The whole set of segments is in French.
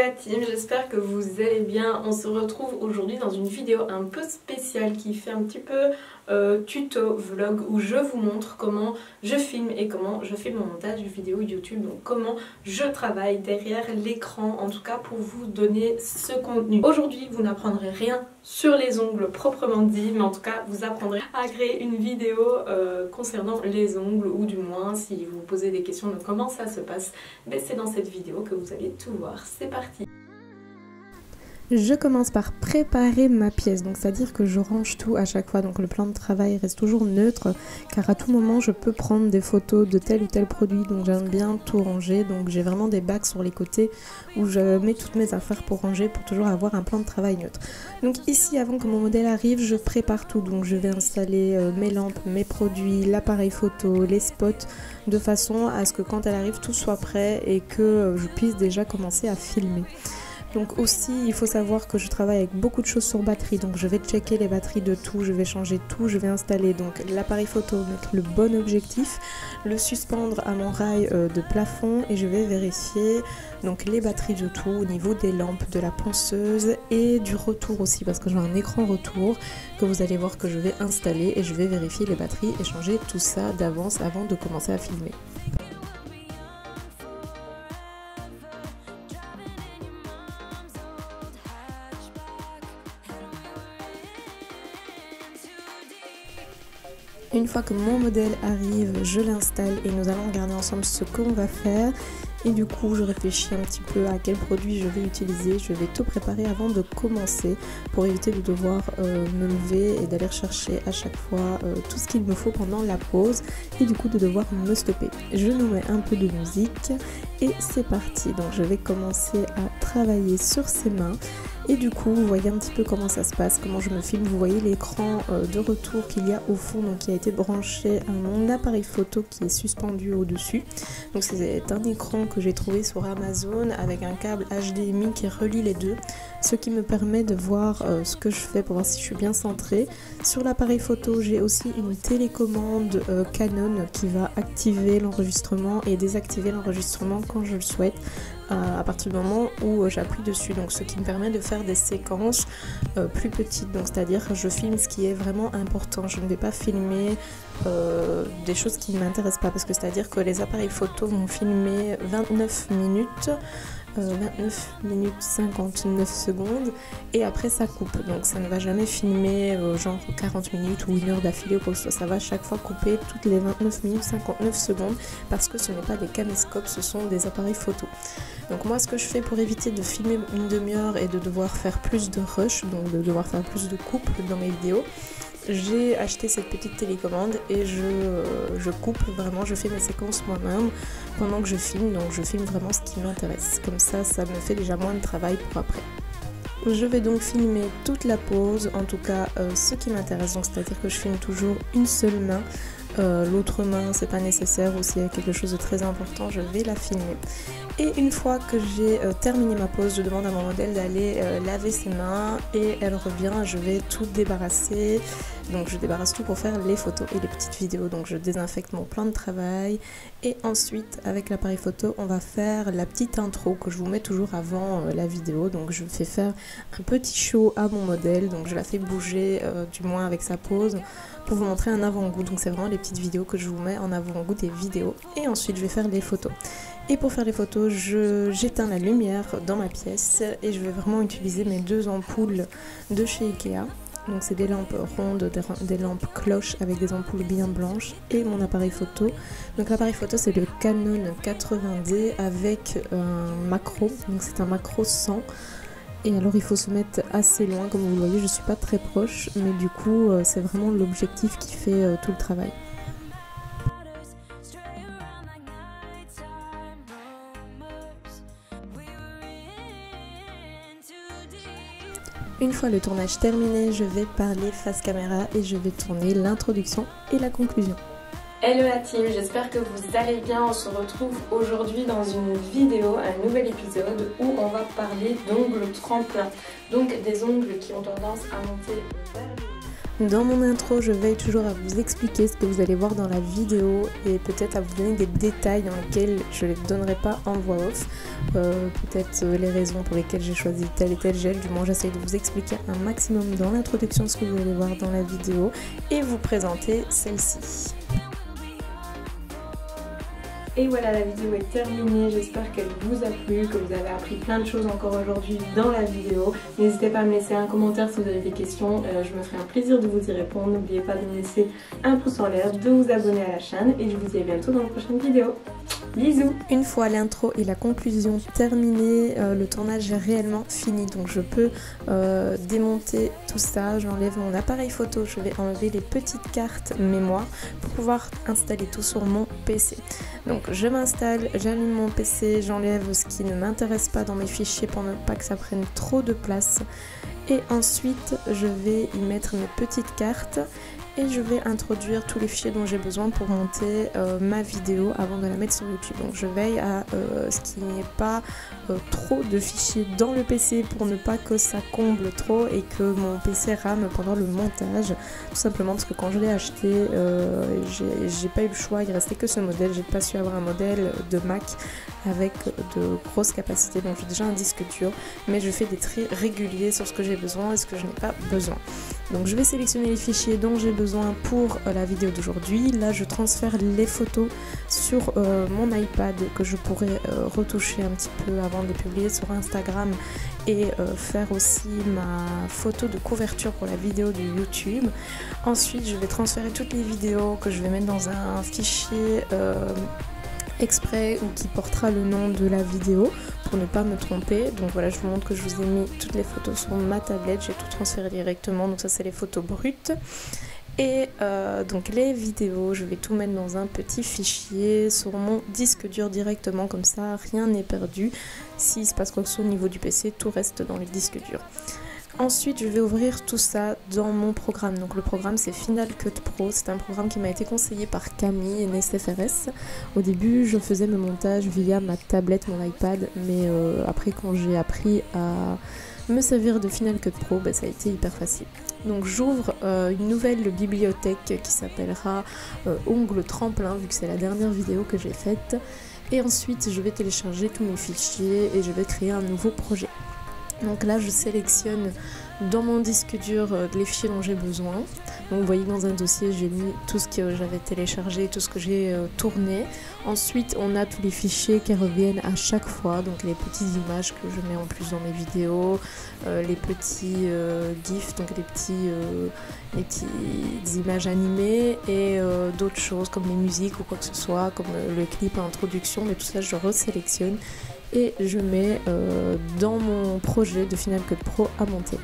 la team, j'espère que vous allez bien. On se retrouve aujourd'hui dans une vidéo un peu spéciale qui fait un petit peu tuto vlog où je vous montre comment je filme et comment je fais mon montage vidéo YouTube, donc comment je travaille derrière l'écran, en tout cas pour vous donner ce contenu. Aujourd'hui vous n'apprendrez rien sur les ongles proprement dit, mais en tout cas vous apprendrez à créer une vidéo concernant les ongles, ou du moins si vous vous posez des questions de comment ça se passe, ben c'est dans cette vidéo que vous allez tout voir. C'est parti. Je commence par préparer ma pièce, donc c'est-à-dire que je range tout à chaque fois, donc le plan de travail reste toujours neutre car à tout moment je peux prendre des photos de tel ou tel produit, donc j'aime bien tout ranger, donc j'ai vraiment des bacs sur les côtés où je mets toutes mes affaires pour ranger, pour toujours avoir un plan de travail neutre. Donc ici, avant que mon modèle arrive, je prépare tout, donc je vais installer mes lampes, mes produits, l'appareil photo, les spots, de façon à ce que quand elle arrive tout soit prêt et que je puisse déjà commencer à filmer. Donc aussi, il faut savoir que je travaille avec beaucoup de choses sur batterie, donc je vais checker les batteries de tout, je vais changer tout, je vais installer donc l'appareil photo, mettre le bon objectif, le suspendre à mon rail de plafond et je vais vérifier donc les batteries de tout au niveau des lampes, de la ponceuse et du retour aussi, parce que j'ai un écran retour que vous allez voir que je vais installer et je vais vérifier les batteries et changer tout ça d'avance avant de commencer à filmer. Une fois que mon modèle arrive, je l'installe et nous allons regarder ensemble ce qu'on va faire. Et du coup, je réfléchis un petit peu à quel produit je vais utiliser. Je vais tout préparer avant de commencer pour éviter de devoir me lever et d'aller chercher à chaque fois tout ce qu'il me faut pendant la pause et du coup de devoir me stopper. Je nous mets un peu de musique et c'est parti. Donc je vais commencer à travailler sur ces mains. Et du coup, vous voyez un petit peu comment ça se passe, comment je me filme. Vous voyez l'écran de retour qu'il y a au fond, donc qui a été branché à mon appareil photo qui est suspendu au-dessus. Donc c'est un écran que j'ai trouvé sur Amazon avec un câble HDMI qui relie les deux, ce qui me permet de voir ce que je fais pour voir si je suis bien centrée. Sur l'appareil photo, j'ai aussi une télécommande Canon qui va activer l'enregistrement et désactiver l'enregistrement quand je le souhaite, à partir du moment où j'appuie dessus, donc ce qui me permet de faire des séquences plus petites, donc c'est-à-dire que je filme ce qui est vraiment important. Je ne vais pas filmer des choses qui ne m'intéressent pas, parce que c'est-à-dire que les appareils photo vont filmer 29 minutes 59 secondes et après ça coupe, donc ça ne va jamais filmer genre 40 minutes ou 1 heure d'affilée ou quoi que ce soit. Ça va chaque fois couper toutes les 29 minutes 59 secondes parce que ce n'est pas des caméscopes, ce sont des appareils photo. Donc moi, ce que je fais pour éviter de filmer une demi-heure et de devoir faire plus de rush, donc de devoir faire plus de coupes dans mes vidéos, j'ai acheté cette petite télécommande et je coupe vraiment, je fais mes séquences moi-même pendant que je filme, donc je filme vraiment ce qui m'intéresse. Comme ça, ça me fait déjà moins de travail pour après. Je vais donc filmer toute la pause, en tout cas ce qui m'intéresse, donc c'est-à-dire que je filme toujours une seule main. L'autre main, c'est pas nécessaire, ou s'il y a quelque chose de très important, je vais la filmer. Et une fois que j'ai terminé ma pause, je demande à mon modèle d'aller laver ses mains et elle revient, je vais tout débarrasser. Donc je débarrasse tout pour faire les photos et les petites vidéos. Donc je désinfecte mon plan de travail et ensuite avec l'appareil photo on va faire la petite intro que je vous mets toujours avant la vidéo. Donc je fais faire un petit show à mon modèle, donc je la fais bouger du moins avec sa pose pour vous montrer un avant-goût. Donc c'est vraiment les petites vidéos que je vous mets en avant-goût des vidéos et ensuite je vais faire les photos. Et pour faire les photos, j'éteins la lumière dans ma pièce et je vais vraiment utiliser mes 2 ampoules de chez Ikea. Donc c'est des lampes rondes, des lampes cloches avec des ampoules bien blanches et mon appareil photo. Donc l'appareil photo c'est le Canon 80D avec un macro, donc c'est un macro 100. Et alors il faut se mettre assez loin, comme vous le voyez je suis pas très proche, mais du coup c'est vraiment l'objectif qui fait tout le travail. Une fois le tournage terminé, je vais parler face caméra et je vais tourner l'introduction et la conclusion. Hello la team, j'espère que vous allez bien. On se retrouve aujourd'hui dans une vidéo, un nouvel épisode où on va parler d'ongles tremplins. Donc des ongles qui ont tendance à monter vers le haut. Dans mon intro, je veille toujours à vous expliquer ce que vous allez voir dans la vidéo et peut-être à vous donner des détails dans lesquels je ne les donnerai pas en voix off. Peut-être les raisons pour lesquelles j'ai choisi tel et tel gel. Du moins, j'essaye de vous expliquer un maximum dans l'introduction ce que vous allez voir dans la vidéo et vous présenter celle-ci. Et voilà, la vidéo est terminée, j'espère qu'elle vous a plu, que vous avez appris plein de choses encore aujourd'hui dans la vidéo. N'hésitez pas à me laisser un commentaire si vous avez des questions, je me ferai un plaisir de vous y répondre. N'oubliez pas de me laisser un pouce en l'air, de vous abonner à la chaîne et je vous dis à bientôt dans une prochaine vidéo. Bisous! Une fois l'intro et la conclusion terminées, le tournage est réellement fini, donc je peux démonter tout ça. J'enlève mon appareil photo, je vais enlever les petites cartes mémoire pour pouvoir installer tout sur mon PC. Donc je m'installe, j'allume mon PC, j'enlève ce qui ne m'intéresse pas dans mes fichiers pour ne pas que ça prenne trop de place. Et ensuite je vais y mettre mes petites cartes et je vais introduire tous les fichiers dont j'ai besoin pour monter ma vidéo avant de la mettre sur YouTube. Donc je veille à ce qu'il n'y ait pas trop de fichiers dans le PC pour ne pas que ça comble trop et que mon PC rame pendant le montage. Tout simplement parce que quand je l'ai acheté, j'ai pas eu le choix, il restait que ce modèle, j'ai pas su avoir un modèle de Mac avec de grosses capacités, donc j'ai déjà un disque dur, mais je fais des tris réguliers sur ce que j'ai besoin et ce que je n'ai pas besoin. Donc je vais sélectionner les fichiers dont j'ai besoin pour la vidéo d'aujourd'hui. Là je transfère les photos sur mon iPad que je pourrais retoucher un petit peu avant de les publier sur Instagram et faire aussi ma photo de couverture pour la vidéo de YouTube. Ensuite je vais transférer toutes les vidéos que je vais mettre dans un fichier exprès ou qui portera le nom de la vidéo pour ne pas me tromper. Donc voilà, je vous montre que je vous ai mis toutes les photos sur ma tablette, j'ai tout transféré directement, donc ça c'est les photos brutes. Et donc les vidéos, je vais tout mettre dans un petit fichier sur mon disque dur directement, comme ça rien n'est perdu. S'il se passe quoi que ce soit au niveau du PC, tout reste dans le disque dur. Ensuite, je vais ouvrir tout ça dans mon programme. Donc le programme c'est Final Cut Pro. C'est un programme qui m'a été conseillé par Camille et NSFRS. Au début, je faisais mes montages via ma tablette, mon iPad. Mais après, quand j'ai appris à me servir de Final Cut Pro, ça a été hyper facile. Donc j'ouvre une nouvelle bibliothèque qui s'appellera Ongle Tremplin, vu que c'est la dernière vidéo que j'ai faite. Et ensuite, je vais télécharger tous mes fichiers et je vais créer un nouveau projet. Donc là je sélectionne dans mon disque dur les fichiers dont j'ai besoin. Donc vous voyez dans un dossier j'ai mis tout ce que j'avais téléchargé, tout ce que j'ai tourné. Ensuite on a tous les fichiers qui reviennent à chaque fois, donc les petites images que je mets en plus dans mes vidéos, les petits gifs, donc les petites images animées et d'autres choses comme les musiques ou quoi que ce soit, comme le clip à introduction, mais tout ça je resélectionne et je mets dans mon projet de Final Cut Pro à monter.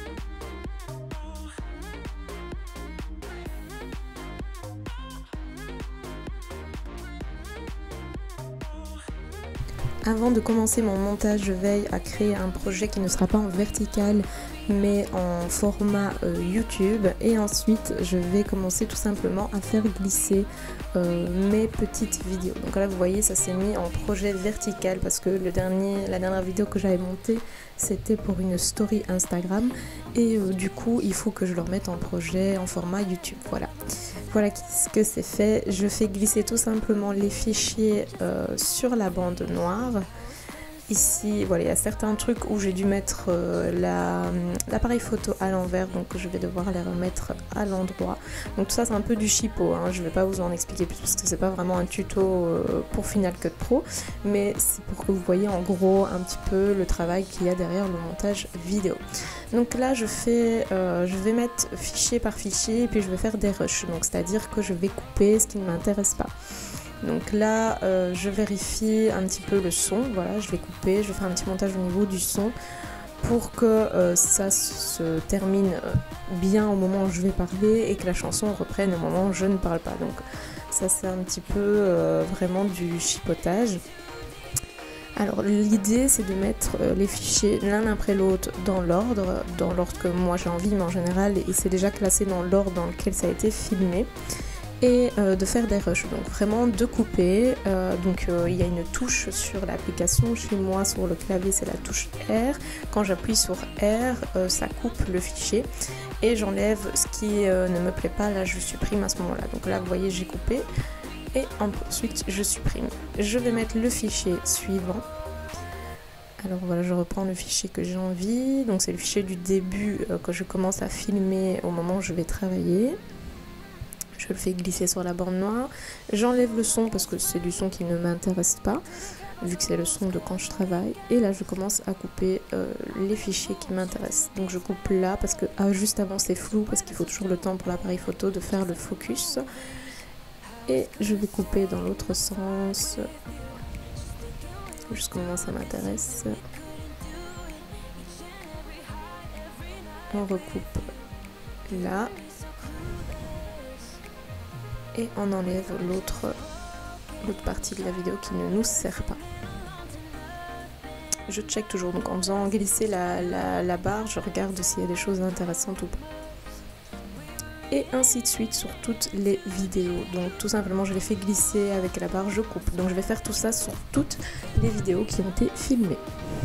Avant de commencer mon montage, je veille à créer un projet qui ne sera pas en vertical mais en format YouTube, et ensuite je vais commencer tout simplement à faire glisser mes petites vidéos. Donc là vous voyez ça s'est mis en projet vertical parce que la dernière vidéo que j'avais montée c'était pour une story Instagram et du coup il faut que je le remette en projet en format YouTube. Voilà ce que c'est fait. Je fais glisser tout simplement les fichiers sur la bande noire. Ici, voilà, il y a certains trucs où j'ai dû mettre l'appareil photo à l'envers, donc je vais devoir les remettre à l'endroit. Donc tout ça c'est un peu du chipo, hein. Je ne vais pas vous en expliquer plus parce que c'est pas vraiment un tuto pour Final Cut Pro, mais c'est pour que vous voyez en gros un petit peu le travail qu'il y a derrière le montage vidéo. Donc là je vais mettre fichier par fichier et puis je vais faire des rushs, donc c'est-à-dire que je vais couper ce qui ne m'intéresse pas. Donc là je vérifie un petit peu le son, voilà, je vais couper, je vais faire un petit montage au niveau du son pour que ça se termine bien au moment où je vais parler et que la chanson reprenne au moment où je ne parle pas. Donc ça c'est un petit peu vraiment du chipotage. Alors l'idée c'est de mettre les fichiers l'un après l'autre dans l'ordre que moi j'ai envie, mais en général et c'est déjà classé dans l'ordre dans lequel ça a été filmé. Et de faire des rushs, donc vraiment de couper. Il y a une touche sur l'application, chez moi sur le clavier c'est la touche R. Quand j'appuie sur R, ça coupe le fichier et j'enlève ce qui ne me plaît pas. Là je supprime à ce moment là, donc là vous voyez j'ai coupé et ensuite je supprime. Je vais mettre le fichier suivant. Alors voilà, je reprends le fichier que j'ai envie, donc c'est le fichier du début que je commence à filmer au moment où je vais travailler. Je le fais glisser sur la bande noire, j'enlève le son parce que c'est du son qui ne m'intéresse pas, vu que c'est le son de quand je travaille. Et là je commence à couper les fichiers qui m'intéressent. Donc je coupe là parce que juste avant c'est flou, parce qu'il faut toujours le temps pour l'appareil photo de faire le focus. Et je vais couper dans l'autre sens, jusqu'au moment où ça m'intéresse. On recoupe là. Et on enlève l'autre partie de la vidéo qui ne nous sert pas. Je check toujours, donc en faisant glisser la barre, je regarde s'il y a des choses intéressantes ou pas. Et ainsi de suite sur toutes les vidéos. Donc tout simplement je les fais glisser avec la barre, je coupe. Donc je vais faire tout ça sur toutes les vidéos qui ont été filmées.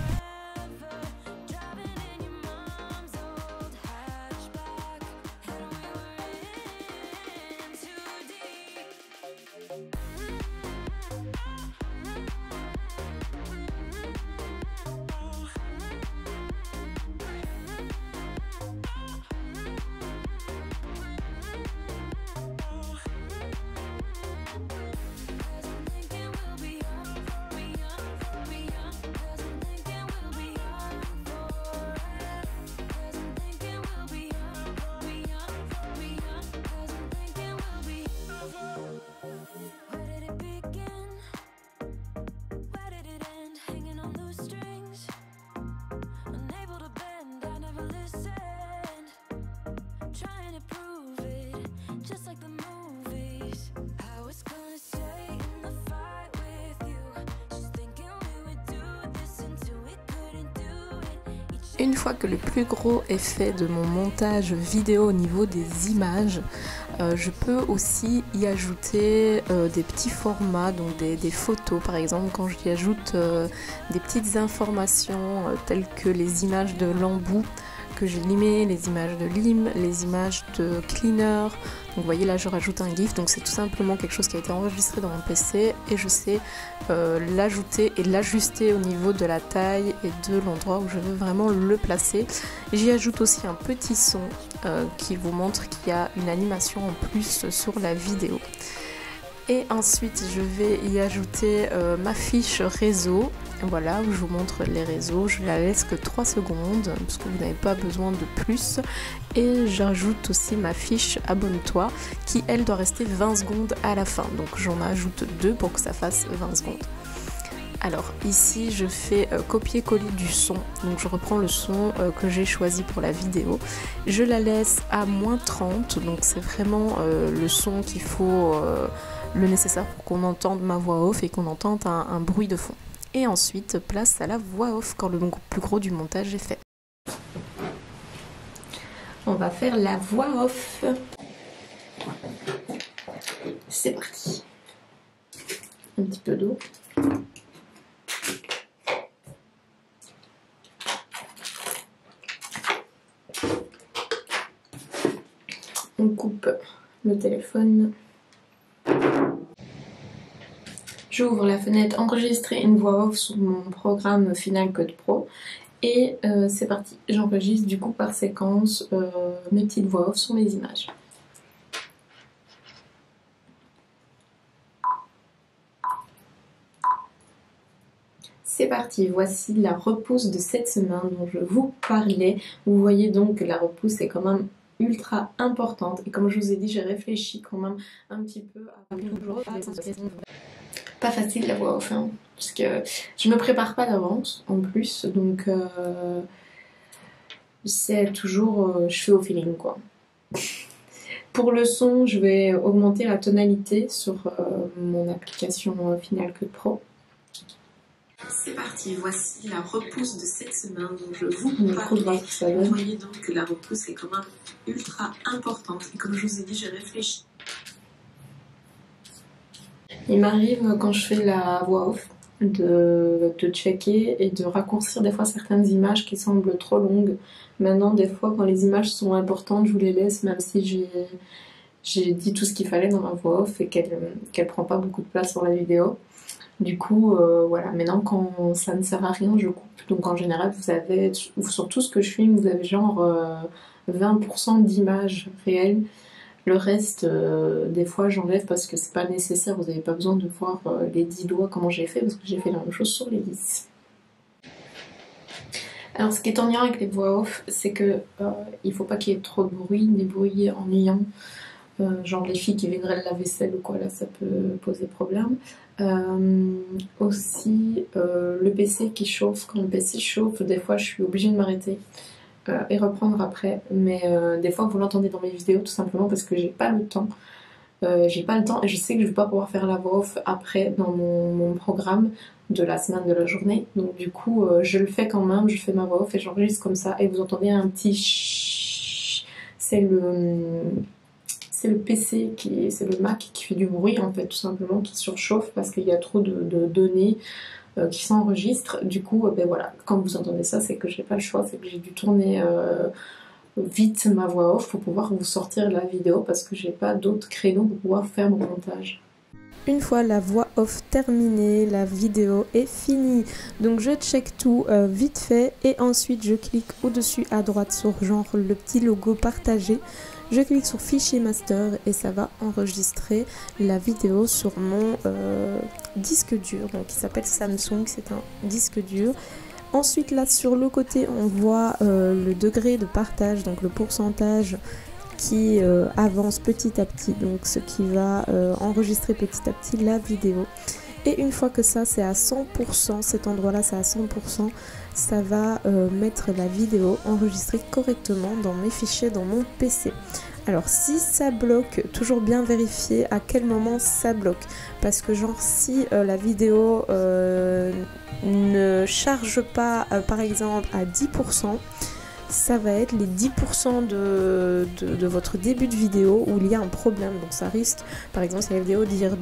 Une fois que le plus gros est fait de mon montage vidéo au niveau des images, je peux aussi y ajouter des petits formats, donc des photos par exemple, quand j'y ajoute des petites informations telles que les images de l'embout que j'ai limé, les images de lime, les images de cleaner. Donc vous voyez là je rajoute un GIF, donc c'est tout simplement quelque chose qui a été enregistré dans mon PC et je sais l'ajouter et l'ajuster au niveau de la taille et de l'endroit où je veux vraiment le placer. J'y ajoute aussi un petit son qui vous montre qu'il y a une animation en plus sur la vidéo. Et ensuite je vais y ajouter ma fiche réseau, voilà, où je vous montre les réseaux. Je la laisse que 3 secondes parce que vous n'avez pas besoin de plus. Et j'ajoute aussi ma fiche abonne-toi qui elle doit rester 20 secondes à la fin, donc j'en ajoute 2 pour que ça fasse 20 secondes. Alors ici je fais copier-coller du son, donc je reprends le son que j'ai choisi pour la vidéo, je la laisse à -30, donc c'est vraiment le son qu'il faut, le nécessaire pour qu'on entende ma voix off et qu'on entende un bruit de fond. Et ensuite place à la voix off quand le plus gros du montage est fait. On va faire la voix off. C'est parti. Un petit peu d'eau. On coupe le téléphone. J'ouvre la fenêtre enregistrer une voix off sur mon programme Final Cut Pro. Et c'est parti. J'enregistre du coup par séquence mes petites voix off sur mes images. C'est parti, voici la repousse de cette semaine dont je vous parlais. Vous voyez donc que la repousse est quand même ultra importante. Et comme je vous ai dit, j'ai réfléchi quand même un petit peu à... Pas facile la voix off, hein, parce que je me prépare pas d'avance en plus, donc c'est toujours... je fais au feeling quoi. Pour le son, je vais augmenter la tonalité sur mon application Final Cut Pro. C'est parti, voici la repousse de cette semaine dont je vous parlais. Vous voyez donc que la repousse est quand même ultra importante. Et comme je vous ai dit, j'ai réfléchi. Il m'arrive quand je fais la voix off de checker et de raccourcir des fois certaines images qui semblent trop longues. Maintenant, des fois, quand les images sont importantes, je vous les laisse, même si j'ai dit tout ce qu'il fallait dans ma voix off et qu'elle prend pas beaucoup de place sur la vidéo. Du coup, voilà, maintenant quand ça ne sert à rien, je coupe. Donc en général, vous avez, sur tout ce que je filme, vous avez genre 20% d'images réelles. Le reste, des fois, j'enlève parce que c'est pas nécessaire. Vous n'avez pas besoin de voir les 10 doigts comment j'ai fait, parce que j'ai fait la même chose sur les 10. Alors, ce qui est ennuyant avec les voix off, c'est que il faut pas qu'il y ait trop de bruit, des bruits ennuyants. Genre les filles qui viendraient la vaisselle ou quoi, là ça peut poser problème. Aussi le PC qui chauffe, quand le PC chauffe, des fois je suis obligée de m'arrêter et reprendre après, mais des fois vous l'entendez dans mes vidéos tout simplement parce que j'ai pas le temps. J'ai pas le temps et je sais que je vais pas pouvoir faire la voix off après dans mon programme de la semaine, de la journée, donc du coup je le fais quand même, je fais ma voix off et j'enregistre comme ça et vous entendez un petit chut, c'est le PC, c'est le Mac qui fait du bruit en fait, tout simplement, qui surchauffe parce qu'il y a trop de données qui s'enregistrent. Du coup, ben voilà, quand vous entendez ça, c'est que j'ai pas le choix, c'est que j'ai dû tourner vite ma voix off pour pouvoir vous sortir la vidéo parce que j'ai pas d'autres créneaux pour pouvoir faire mon montage. Une fois la voix off terminée, la vidéo est finie. Donc je check tout vite fait et ensuite je clique au-dessus à droite sur genre le petit logo partagé. Je clique sur fichier master et ça va enregistrer la vidéo sur mon disque dur, donc qui s'appelle Samsung, c'est un disque dur. Ensuite là sur le côté on voit le degré de partage, donc le pourcentage qui avance petit à petit, donc ce qui va enregistrer petit à petit la vidéo. Et une fois que ça c'est à 100%, cet endroit là c'est à 100%, ça va mettre la vidéo enregistrée correctement dans mes fichiers dans mon PC. Alors si ça bloque, toujours bien vérifier à quel moment ça bloque, parce que genre si la vidéo ne charge pas par exemple à 10%, ça va être les 10% de votre début de vidéo où il y a un problème. Donc ça risque, par exemple si la vidéo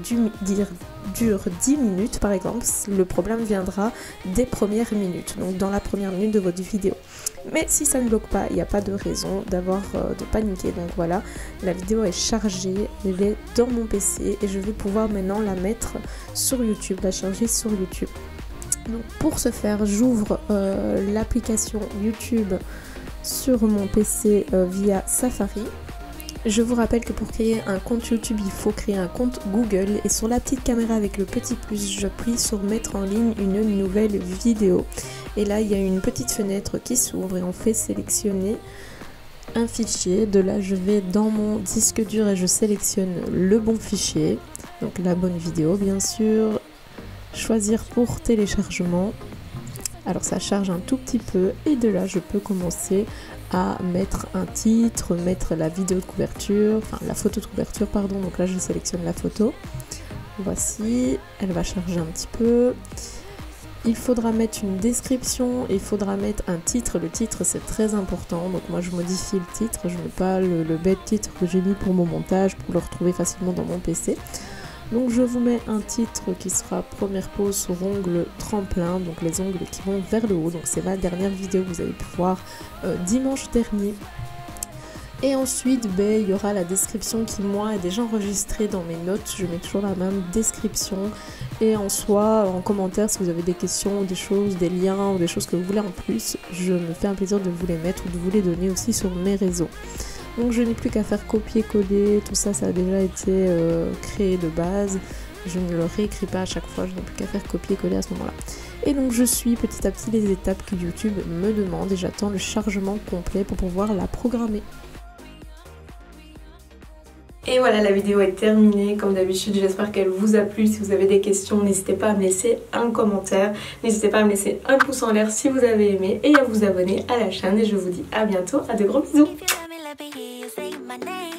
dure 10 minutes par exemple, le problème viendra des premières minutes, donc dans la première minute de votre vidéo. Mais si ça ne bloque pas, il n'y a pas de raison de paniquer. Donc voilà, la vidéo est chargée, elle est dans mon PC et je vais pouvoir maintenant la mettre sur YouTube, la charger sur YouTube. Donc pour ce faire, j'ouvre l'application YouTube sur mon PC via Safari. Je vous rappelle que pour créer un compte YouTube, il faut créer un compte Google et sur la petite caméra avec le petit plus, j'appuie sur mettre en ligne une nouvelle vidéo. Et là, il y a une petite fenêtre qui s'ouvre et on fait sélectionner un fichier. De là, je vais dans mon disque dur et je sélectionne le bon fichier, donc la bonne vidéo bien sûr. Choisir pour téléchargement. Alors ça charge un tout petit peu et de là je peux commencer à mettre un titre, mettre la vidéo de couverture, enfin la photo de couverture pardon, donc là je sélectionne la photo. Voici, elle va charger un petit peu. Il faudra mettre une description, il faudra mettre un titre, le titre c'est très important, donc moi je modifie le titre, je ne mets pas le bête titre que j'ai mis pour mon montage pour le retrouver facilement dans mon PC. Donc je vous mets un titre qui sera première pause sur ongle tremplin, donc les ongles qui vont vers le haut, donc c'est ma dernière vidéo que vous avez pu voir dimanche dernier. Et ensuite il y aura la description qui moi est déjà enregistrée dans mes notes, je mets toujours la même description et en soi en commentaire si vous avez des questions, des choses, des liens ou des choses que vous voulez en plus, je me fais un plaisir de vous les mettre ou de vous les donner aussi sur mes réseaux. Donc je n'ai plus qu'à faire copier-coller, tout ça, ça a déjà été créé de base. Je ne le réécris pas à chaque fois, je n'ai plus qu'à faire copier-coller à ce moment-là. Et donc je suis petit à petit les étapes que YouTube me demande et j'attends le chargement complet pour pouvoir la programmer. Et voilà, la vidéo est terminée. Comme d'habitude, j'espère qu'elle vous a plu. Si vous avez des questions, n'hésitez pas à me laisser un commentaire. N'hésitez pas à me laisser un pouce en l'air si vous avez aimé et à vous abonner à la chaîne. Et je vous dis à bientôt, à de gros bisous.